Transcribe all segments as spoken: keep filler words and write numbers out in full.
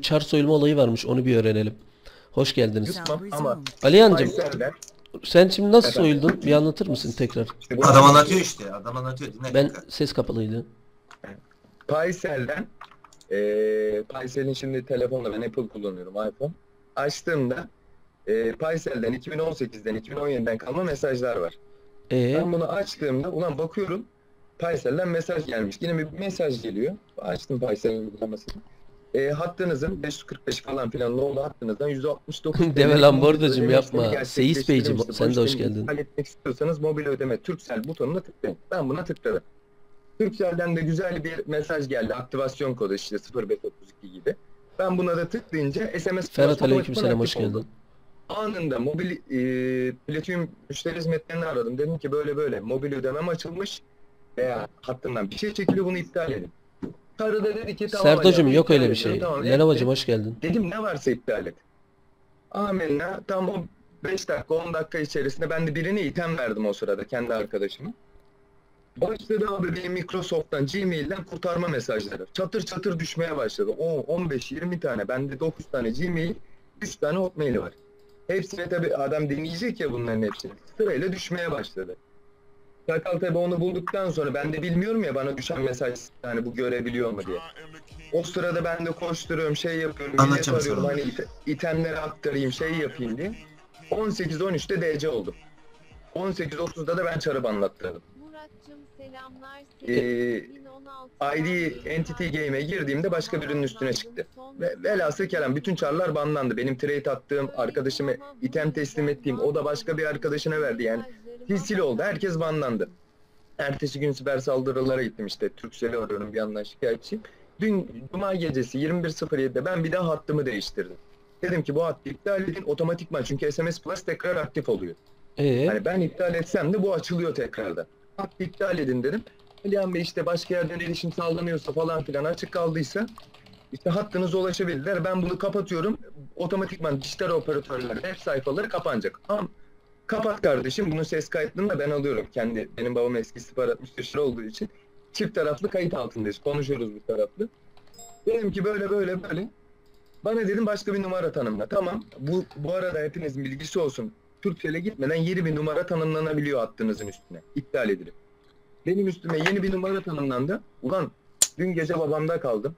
çar soyulma olayı varmış. Onu bir öğrenelim. Hoş geldiniz. Yutmam ama Aliyancığım Paysel'den sen şimdi nasıl efendim, soyuldun? Bir anlatır mısın tekrar? işte bunu Adam anlatıyor. anlatıyor işte. Adam anlatıyor. Dinle Ben kanka. ses kapalıydı. Paysel'den eee Paysel'in şimdi telefonla ben Apple kullanıyorum, iPhone. Açtığımda eee Paysel'den iki bin on sekizden iki bin on yediden kalma mesajlar var. Ee, Ben bunu açtığımda ulan bakıyorum Paysel'den mesaj gelmiş. Yine bir mesaj geliyor. Açtım Paysel'in uygulamasını. E, hattınızın beş yüz kırk beş falan filan nolu hattınızdan yüz altmış dokuz Deve lan bordacım ödeme işlemi yapma. Seyis Beyciğim gerçekleştirilmiştir. sen de Bu hoş işlemi geldin. iptal etmek istiyorsanız mobil ödeme Turkcell butonuna tıklayın. Ben buna tıkladım. Turkcell'den de güzel bir mesaj geldi. Aktivasyon kodu işte sıfır beş otuz iki gibi. Ben buna da tıklayınca S M S Ferhat otomatikman aleykümselam hoş aktif oldu. geldin. Anında mobil e, Platinum müşteri hizmetlerini aradım. Dedim ki böyle böyle mobil ödemem açılmış veya hattından bir şey çekiliyor, bunu iptal edin. Karı da dedi ki tamam Serdocum Ali, yok iptal öyle bir ediyorum. şey. Tamam, Lenovacım etti. hoş geldin. Dedim ne varsa iptal et. Amenna tam o beş dakika on dakika içerisinde ben de birine item verdim o sırada kendi arkadaşıma. Başladı abi benim Microsoft'tan Gmail'den kurtarma mesajları. Çatır çatır düşmeye başladı. O on beş yirmi tane. Bende dokuz tane Gmail, üç tane Hotmail var. Hepsine tabi adam deneyecek ya bunların hepsini. Sırayla düşmeye başladı. Çakal tabi onu bulduktan sonra ben de bilmiyorum ya bana düşen mesaj yani bu görebiliyor mu diye. O sırada ben de koşturuyorum, şey yapıyorum, millet Anlatacağım arıyorum, sonra. hani it itemleri aktarayım, şey yapayım diye. on sekiz on üçte D C oldum. on sekiz otuzda da ben çarı banlattırdım. Muratcığım selamlar. Ee, I D Entity Game'e girdiğimde başka birinin üstüne çıktı. Ve velhasıl kelam bütün çarlar banlandı. Benim trade attığım, arkadaşıma item teslim ettiğim, o da başka bir arkadaşına verdi yani. Silsile oldu, herkes banlandı. Ertesi gün siber saldırılara gittim işte. Turkcell'i arıyorum bir yandan şikayetçiyim. Dün Cuma gecesi yirmi bir sıfır yedide ben bir daha hattımı değiştirdim. Dedim ki bu hattı iptal edin otomatikman çünkü S M S Plus tekrar aktif oluyor. Ee, Yani ben iptal etsem de bu açılıyor tekrardan. Hattı iptal edin dedim. Alihan Bey işte başka yerden erişim sağlanıyorsa falan filan açık kaldıysa işte hattınıza ulaşabilirler. Ben bunu kapatıyorum. Otomatikman dijital operatörler web sayfaları kapanacak. Ama kapat kardeşim bunun ses kayıtlarını da ben alıyorum. Kendi benim babam eski istihbarat müsteşarı olduğu için çift taraflı kayıt altındayız. Konuşuyoruz bu taraflı. Dedim ki böyle böyle böyle. Bana dedim başka bir numara tanımla. Tamam. Bu bu arada hepinizin bilgisi olsun. Turkcell'e gitmeden yeni bir numara tanımlanabiliyor hattınızın üstüne. İptal edilip. Benim üstüme yeni bir numara tanımlandı. Ulan dün gece babamda kaldım.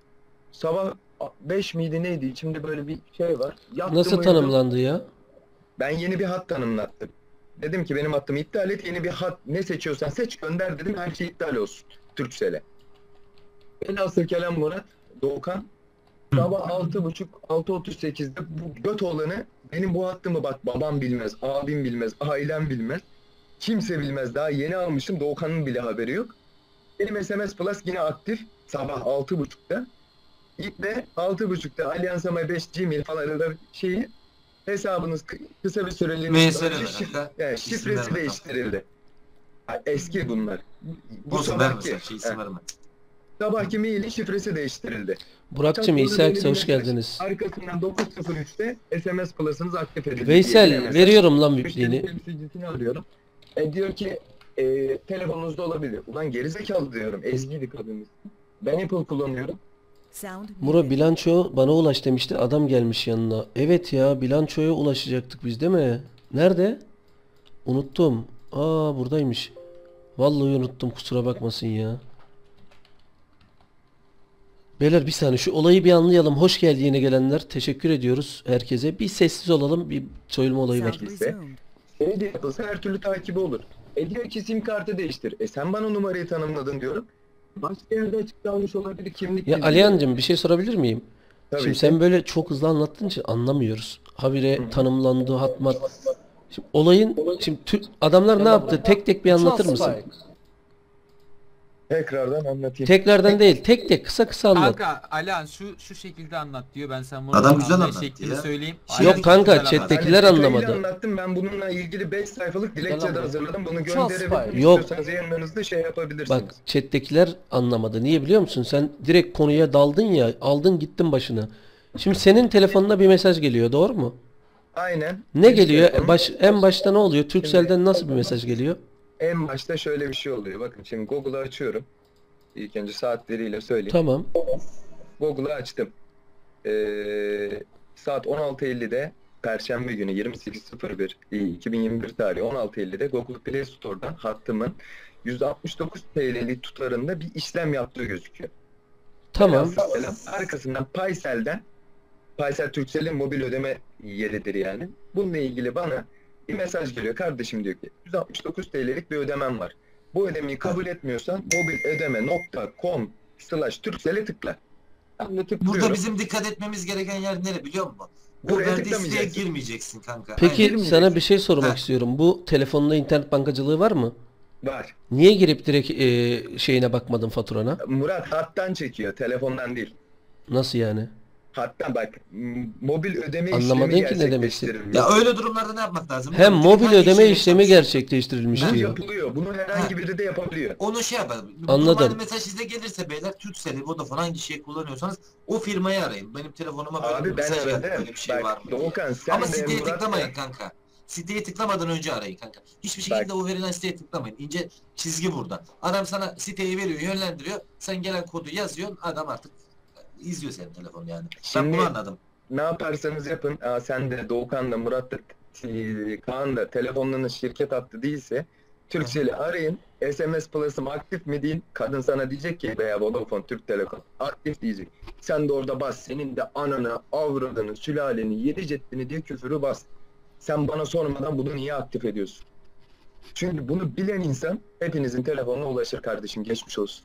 Sabah beş miydi neydi? İçimde böyle bir şey var. Yattım, nasıl uyudum. tanımlandı ya? Ben yeni bir hat tanımlattım. Dedim ki benim hattımı iptal et. Yeni bir hat ne seçiyorsan seç gönder dedim. Her şey iptal olsun. Turkcell'e. Velhasıl kelam Murat, Doğukan. Sabah altı buçuk altı otuz sekizde bu göt olanı benim bu hattımı bak babam bilmez, abim bilmez, ailem bilmez. Kimse bilmez. Daha yeni almışım. Doğukan'ın bile haberi yok. Benim S M S Plus yine aktif. Sabah altı buçukta. İlk de altı buçukta Allianz M beş Gmail falan da şeyi hesabınız kı- kısa bir süreliğine Mesele önce ver şif- kanka. yani İsim şifresi verme, değiştirildi. Ha, eski bunlar. Bu Olsun verme sabahki, sen şey isim he, verme. sabahki mailin şifresi değiştirildi. Burak'cığım Sonra İsa böyle Aksa bir hoş mesaj. geldiniz. Arkasından dokuz sıfır üçte S M S Plus'ınız aktif edildi. diye bir Veysel mesaj. veriyorum lan Müşteri müpliğini. temsilcisini arıyorum. E diyor ki e, telefonunuzda olabilir. Ulan gerizekalı diyorum. Ezgiydi kadın. Ben Apple kullanıyorum. Muro bilanço bana ulaş demişti. Adam gelmiş yanına. Evet ya bilançoya ulaşacaktık biz değil mi? Nerede? Unuttum. Aa buradaymış. Vallahi unuttum kusura bakmasın ya. Beyler bir saniye şu olayı bir anlayalım. Hoş geldi yeni gelenler. Teşekkür ediyoruz herkese. Bir sessiz olalım. Bir soyulma olayı var. Ise şey de yapılsa her türlü takibi olur. E diyor ki sim kartı değiştir. E sen bana numarayı tanımladın diyorum. Başka yerde açık kalmış olabilir kimlik. Ya bilgi. Alihan'cığım bir şey sorabilir miyim? Tabii Şimdi ki. sen böyle çok hızlı anlattığın için anlamıyoruz. Habire Hı. tanımlandı, hatmat. Şimdi olayın, şimdi tü- adamlar ne yaptı? Tek tek bir anlatır mısın? Tekrardan anlatayım. Tekrardan değil, tek tek kısa kısa anlat. Kanka Alihan şu şu şekilde anlat diyor. Ben sen bunu Adam güzel anlayış anlattı şeklini ya. söyleyeyim. Yok Alihan çok kanka, güzel anlattı. chat'tekiler Hani detaylı anlamadı. anlattım. Ben bununla ilgili beş sayfalık dilekçe de hazırladım. Bunu gönderebilirim. Yok. İstiyorsanız yayınlarınızda şey yapabilirsiniz. Bak chat'tekiler anlamadı. Niye biliyor musun? Sen direkt konuya daldın ya, aldın gittin başına. Şimdi senin telefonuna bir mesaj geliyor, doğru mu? Aynen. Ne Benim geliyor? telefonum- Baş, en başta ne oluyor? Turkcell'den nasıl bir mesaj geliyor? En başta şöyle bir şey oluyor. Bakın şimdi Google'ı açıyorum. İlk önce saatleriyle söyleyeyim. Tamam. Google'ı açtım. Ee, saat on altı ellide Perşembe günü yirmi sekiz sıfır bir iki bin yirmi bir tarihi on altı ellide Google Play Store'dan hattımın yüz altmış dokuz T L'lik tutarında bir işlem yaptığı gözüküyor. Tamam. Velhasıl arkasından Paysel'den, Paysel Turkcell'in mobil ödeme yeridir yani. Bununla ilgili bana bir mesaj geliyor. Kardeşim diyor ki yüz altmış dokuz T L'lik bir ödemem var. Bu ödemeyi kabul etmiyorsan mobilödeme nokta com slash Turkcell'e tıkla. Ben de tıklıyorum. Burada bizim dikkat etmemiz gereken yer nere biliyor musun? O Buraya verdiği siteye tıklamayacaksın. girmeyeceksin kanka. Peki Aynen. sana bir şey sormak Ha. istiyorum. Bu telefonda internet bankacılığı var mı? Var. Niye girip direkt e, şeyine bakmadın faturana? Murat hattan çekiyor, telefondan değil. Nasıl yani? Hattan bak, m- mobil ödeme Anlamadın işlemi ki ne demek gerçekleştirilmiş. Ya öyle durumlarda ne yapmak lazım? Hem Direkt mobil hangi ödeme işlemi işlemi çalışıyor? gerçekleştirilmiş Bu diyor. yapılıyor. Bunu herhangi biri de yapabiliyor. Onu şey yapalım. Anladım. Normalde mesaj size gelirse beyler Turkcell'i, Vodafone hangi şeyi kullanıyorsanız o firmayı arayın. Benim telefonuma böyle Abi bir ben mesaj geldi. aradım. Böyle bir şey var Bak mı diye. Doğukan sen Ama de siteye Murat tıklamayın da kanka. Siteye tıklamadan önce arayın kanka. Hiçbir Bak. şekilde o verilen siteye tıklamayın. İnce çizgi burada. Adam sana siteyi veriyor, yönlendiriyor. Sen gelen kodu yazıyorsun. Adam artık izliyor senin telefonu yani. Ben Şimdi- bunu anladım. ne yaparsanız yapın. Aa, sen de Doğukan da Murat da t- Kaan da telefonlarınız şirket hattı değilse Turkcell'i arayın. S M S Plus'ım aktif mi deyin. Kadın sana diyecek ki veya Vodafone, Türk Telekom aktif diyecek. Sen de orada bas. Senin de ananı, avradını, sülaleni, yedi ceddini diye küfürü bas. Sen bana sormadan bunu niye aktif ediyorsun? Çünkü bunu bilen insan hepinizin telefonuna ulaşır kardeşim. Geçmiş olsun.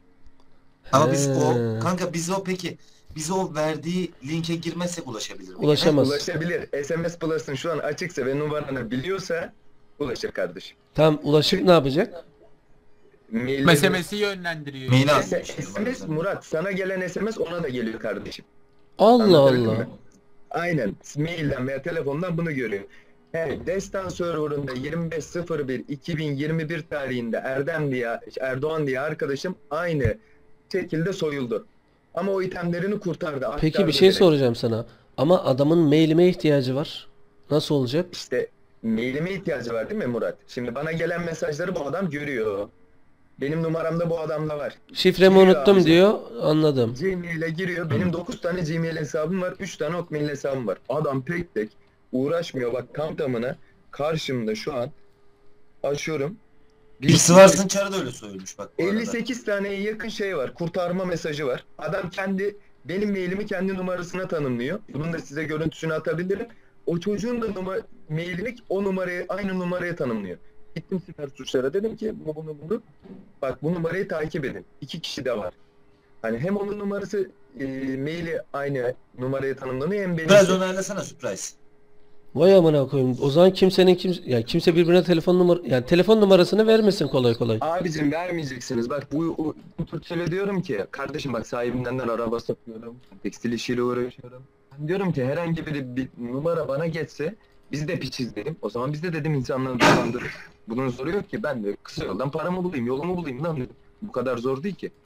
Ama biz o He. kanka biz o peki biz o verdiği linke girmezsek ulaşabilir miyiz? Ulaşamaz. Ulaşabilir. S M S Plus'ın şu an açıksa ve numaranı biliyorsa ulaşır kardeşim. Tam ulaşıp ne yapacak? Maillerini- S M S'i yönlendiriyor. Mail al. S- SMS Murat sana gelen S M S ona da geliyor kardeşim. Allah Anlatabildim Allah. mi? Aynen. Mailden veya telefondan bunu görüyor. He, Destan serverında yirmi beş sıfır bir iki bin yirmi bir tarihinde Erdem diye Erdoğan diye arkadaşım aynı şekilde soyuldu. Ama o itemlerini kurtardı. Peki aktardı bir şey direkt. soracağım sana. Ama adamın mailime ihtiyacı var. Nasıl olacak? İşte mailime ihtiyacı var değil mi Murat? Şimdi bana gelen mesajları bu adam görüyor. Benim numaramda bu adamda var. Şifremi Giriyor unuttum abi. diyor. Anladım. Gmail'e giriyor. Benim dokuz tane Gmail hesabım var. üç tane Hotmail hesabım var. Adam tek tek uğraşmıyor. Bak tam tamına karşımda şu an açıyorum. Bir Sıvarsın Çarı da öyle soyulmuş bak bu arada. elli sekiz taneye yakın şey var. Kurtarma mesajı var. Adam kendi benim mailimi kendi numarasına tanımlıyor. Bunun da size görüntüsünü atabilirim. O çocuğun da numara, mailini o numaraya aynı numaraya tanımlıyor. Gittim siber suçlara dedim ki bunu bunu bunu. Bak bu numarayı takip edin. İki kişi de var. Hani hem onun numarası e, maili aynı numaraya tanımlanıyor hem benim. Biraz onaylasana Surprise. Vay amına koyayım. O zaman kimsenin kim ya kimse birbirine telefon numara yani telefon numarasını vermesin kolay kolay. Abicim vermeyeceksiniz. Bak bu, bu, bu Türkçe'yle diyorum ki kardeşim bak sahibinden de araba satıyorum. Tekstil işiyle uğraşıyorum. Ben diyorum ki herhangi bir, bir numara bana geçse biz de piçiz dedim. O zaman biz de dedim insanları dolandırır. Bunun zoru yok ki. Ben de kısa yoldan paramı bulayım, yolumu bulayım lan dedim. Bu kadar zor değil ki.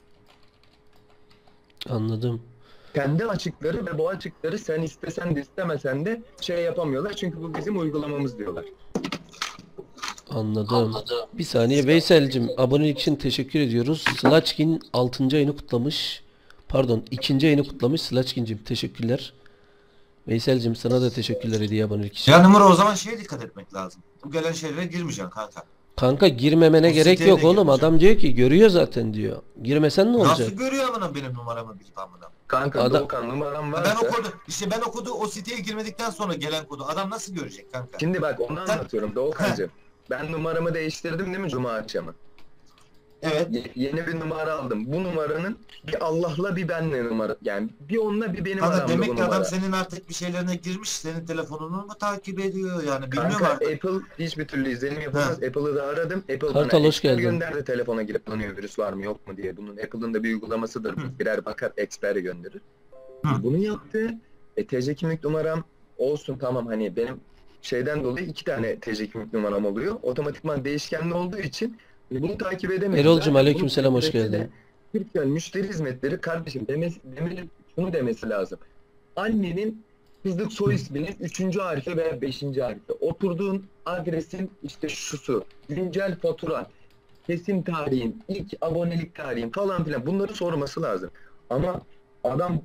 Anladım. Kendi açıkları ve bu açıkları sen istesen de istemesen de şey yapamıyorlar. Çünkü bu bizim uygulamamız diyorlar. Anladım. Bir saniye Veysel'cim abonelik için teşekkür ediyoruz. Slaçkin altıncı ayını kutlamış. Pardon ikinci ayını kutlamış Slaçkin'cim teşekkürler. Veysel'cim sana da teşekkürler hediye abonelik için. Ya numara o zaman şeye dikkat etmek lazım. Bu gelen şeylere girmeyeceksin kanka. Kanka girmemene O gerek siteye yok de oğlum. girmeyeceğim. Adam diyor ki görüyor zaten diyor. Girmesen ne olacak? Nasıl görüyor amına benim numaramı bilip amına? Kanka Adam- Doğukan numaram Ben varsa... o kodu işte ben o kodu o siteye girmedikten sonra gelen kodu adam nasıl görecek kanka? Şimdi bak onu Sen- anlatıyorum Doğukancığım. Ben numaramı değiştirdim değil mi Cuma akşamı? Evet. Ye- yeni bir numara aldım. Bu numaranın bir Allah'la bir benle numara. Yani bir onunla bir benim Kanka aramda demek bu ki adam numara. senin artık bir şeylerine girmiş, senin telefonunu mu takip ediyor yani bilmiyorum Kanka artık. Apple hiçbir türlü izlenim yapamaz. Ha. Apple'ı da aradım. Apple Kartal, bana hoş expert geldin. gönderdi telefona girip tanıyor virüs var mı yok mu diye. Bunun Apple'ın da bir uygulamasıdır. Hı. Birer bakar expert gönderir. Hı. Bunu yaptı. E, T C kimlik numaram olsun tamam hani benim şeyden dolayı iki tane T C kimlik numaram oluyor. Otomatikman değişkenli olduğu için bunu takip edemedim. Erol'cum Zaten aleykümselam, bunun hoş sürekli de geldin. Türkiye müşteri hizmetleri kardeşim demesi, demeli, şunu demesi lazım. Annenin kızlık soy isminin üçüncü harfi veya beşinci harfi. Oturduğun adresin işte şusu. Güncel faturan. Kesim tarihin, ilk abonelik tarihin falan filan bunları sorması lazım. Ama adam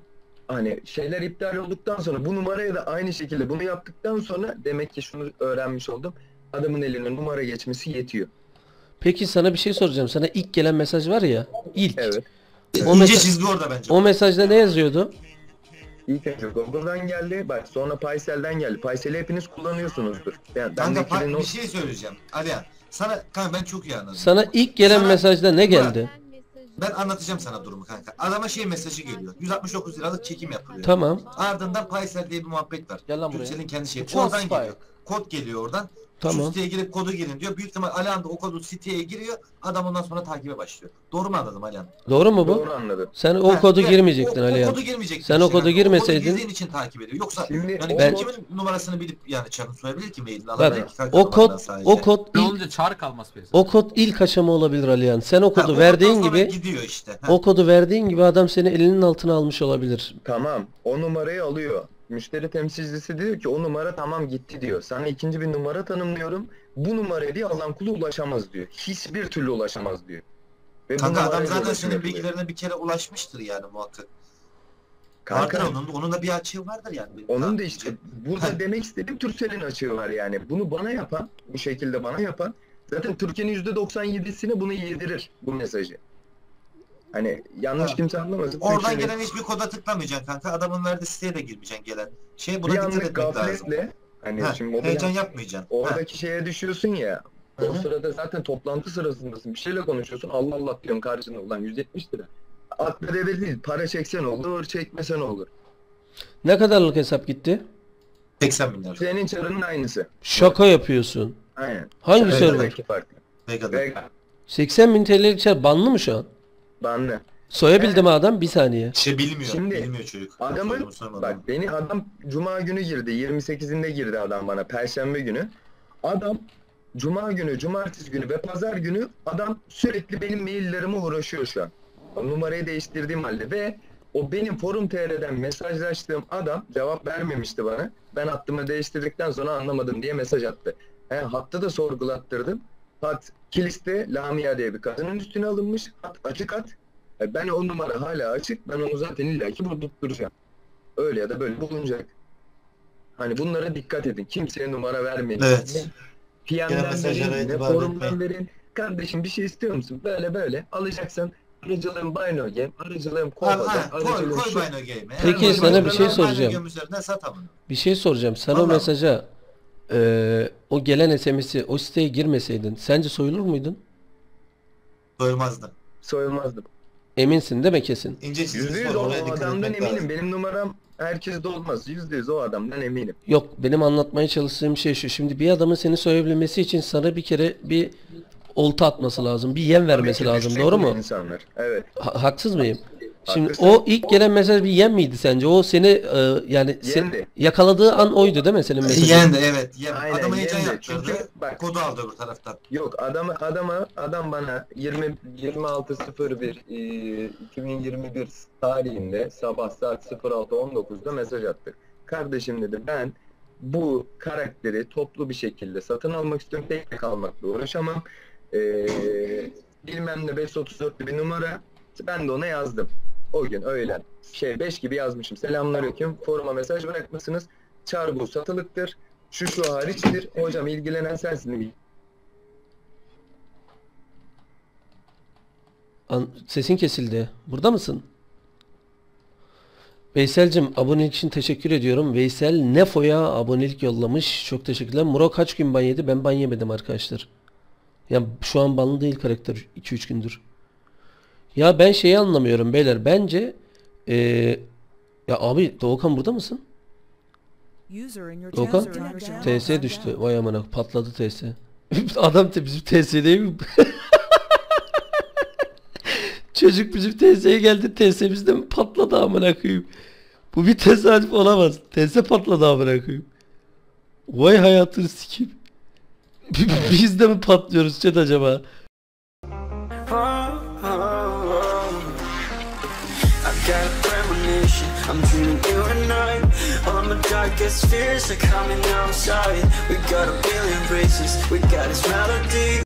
hani şeyler iptal olduktan sonra bu numaraya da aynı şekilde bunu yaptıktan sonra demek ki şunu öğrenmiş oldum. Adamın eline numara geçmesi yetiyor. Peki sana bir şey soracağım. Sana ilk gelen mesaj var ya. İlk. Evet. O, İnce mesaj, çizgi orada bence. o mesajda ne yazıyordu? İlk önce Google'dan geldi. Bak sonra Paysel'den geldi. Paysel'i hepiniz kullanıyorsunuzdur. Yani Kanka bendeki pa- de bir not- şey söyleyeceğim. Alihan sana kanka ben çok iyi anladım. Sana ilk gelen Sana- mesajda ne geldi? Ben mesajı Ben anlatacağım sana durumu kanka. Adama şey mesajı geliyor. yüz altmış dokuz liralık çekim yapılıyor. Tamam. Ardından Paysel diye bir muhabbet var. Gel lan buraya. Turkcell'in kendi şeyi. Uçan Oradan spy. geliyor. Kod geliyor oradan. Tamam. Şu siteye girip kodu girin diyor. Büyük ihtimal Alihan da o kodu siteye giriyor. Adam ondan sonra takibe başlıyor. Doğru mu anladım Alihan? Doğru mu bu? Doğru anladım. Sen o Ha, kodu evet, girmeyecektin o, Ali o abi. kodu girmeyecektin. Sen o işte kodu kanka. girmeseydin- O kodu girdiğin için takip ediyor. Yoksa Şimdi yani o ben kod- kimin numarasını bilip yani çarpı soyabilir ki mailini Bak alarak. o kod o kod Ne ilk, olunca çağrı kalmaz piyasada. o kod ilk aşama olabilir Alihan. Sen o Ha, kodu o verdiğin koddan sonra gibi gidiyor işte. Ha. o kodu verdiğin gibi adam seni elinin altına almış olabilir. Tamam. O numarayı alıyor. Müşteri temsilcisi diyor ki o numara tamam gitti diyor. Sana ikinci bir numara tanımlıyorum. Bu numaraya diye Allah'ın kulu ulaşamaz diyor. Hiçbir türlü ulaşamaz diyor. Ve bu Kanka adam numarayla zaten ulaşım senin yapılıyor. bilgilerine bir kere ulaşmıştır yani muhakkak. Kanka, Vardır onun, onun da bir açığı vardır yani. onun da işte burada Ha. demek istediğim Turkcell'in açığı var yani. Bunu bana yapan, bu şekilde bana yapan zaten Türkiye'nin yüzde doksan yedisine bunu yedirir bu mesajı. Hani yanlış Ha. kimse anlamasın. Oradan Turkcell'in gelen hiçbir koda tıklamayacaksın kanka. Adamın verdiği siteye de girmeyeceksin gelen. Şey buna bir dikkat anlık etmek lazım. gafletle hani Ha, şimdi mobil heyecan yapmayacaksın. Ha. oradaki şeye düşüyorsun ya. Hı O hı. sırada zaten toplantı sırasındasın. Bir şeyle konuşuyorsun. Allah Allah diyorsun karşına. Ulan yüz yetmiş lira. Aklı devir değil. Para çeksen olur, çekmesen olur. Ne kadarlık hesap gitti? seksen bin lira. Senin çarının aynısı. Şaka yapıyorsun. Aynen. Hangi Evet, server? Belki farklı. Vega'da. Vega. seksen bin T L'lik çar banlı mı şu an? Banlı. Soyabildi mi adam? Bir saniye. Şey bilmiyor. Şimdi, bilmiyor çocuk. Adamın Sorduğumu sormadım. bak beni adam Cuma günü girdi. yirmi sekizinde girdi adam bana. Perşembe günü. Adam Cuma günü, Cumartesi günü ve Pazar günü adam sürekli benim maillerime uğraşıyor şu an. O numarayı değiştirdiğim halde ve o benim Forum T R'den mesajlaştığım adam cevap vermemişti bana. Ben hattımı değiştirdikten sonra anlamadım diye mesaj attı. He, hattı da sorgulattırdım. Hat kiliste Lamia diye bir kadının üstüne alınmış. Hat açık hat. E, Ben o numara hala açık. Ben onu zaten illaki buldurtturacağım. Öyle ya da böyle bulunacak. Hani bunlara dikkat edin. Kimseye numara vermeyin. Evet. Ne Gelen P M'den mesajlara verin, ne itibar forumdan etmeyin. verin. Kardeşim bir şey istiyor musun? Böyle böyle. Alacaksan aracılığım Bino Game, aracılığım Kova'da, Ha, koy, aracılığım koy şu. Bino Game'e. Peki, Eğer sana Bino bir şey Game'e soracağım. Bino Game üzerinden sat ama. Bir şey soracağım. Sen o Vallahi. mesaja eee, o gelen S M S'i o siteye girmeseydin sence soyulur muydun? Doymazdı. Soyulmazdım. Eminsin değil mi kesin? İnce Yüzde çizgisi yüz var. o Oraya dikkat adamdan etmek eminim. lazım. Benim numaram herkeste olmaz. Yüzde yüz o adamdan eminim. Yok, benim anlatmaya çalıştığım şey şu. Şimdi bir adamın seni soyabilmesi için sana bir kere bir olta atması lazım. Bir yem vermesi Tabii ki lazım. düşecek Doğru bu mu? insanlar. Evet. Ha- haksız mıyım? Şimdi Haklısın. o ilk gelen mesaj bir yem miydi sence? O seni e, yani sen, Yendi. yakaladığı an oydu değil mi senin mesajın? Yendi evet. Yendi. Aynen, Adama heyecan yendi. yaptırdı. Çünkü bak- Kodu aldı öbür taraftan. Yok adama adama adam bana yirmi yirmi altı sıfır bir e, iki bin yirmi bir tarihinde sabah saat sıfır altı on dokuzda mesaj attı. Kardeşim dedi ben bu karakteri toplu bir şekilde satın almak istiyorum. Tek tek almakla uğraşamam. Ee, bilmem ne beş yüz otuz dört bir numara. Ben de ona yazdım. O gün öğlen. Şey beş gibi yazmışım. Selamünaleyküm. Foruma mesaj bırakmışsınız. Çar bu satılıktır. Şu şu hariçtir. Hocam ilgilenen sensin değil mi? An- sesin kesildi. Burada mısın? Veysel'cim abonelik için teşekkür ediyorum. Veysel Nefo'ya abonelik yollamış. Çok teşekkürler. Muro kaç gün ban yedi? Ben ban yemedim arkadaşlar. Ya şu an banlı değil karakter iki üç gündür. Ya ben şeyi anlamıyorum beyler. Bence eee, ya abi Doğukan burada mısın? Doğukan T S düştü. Vay amına patladı T S. Adam te- bizim T S değil mi? Çocuk bizim T S'ye geldi. T S bizde mi patladı amına koyayım. Bu bir tesadüf olamaz. T S patladı amına koyayım. Vay hayatını sikeyim. Biz de mi patlıyoruz chat acaba? I got a premonition, I'm dreaming you and I. All my darkest fears are coming outside. We got a billion races, we got this melody.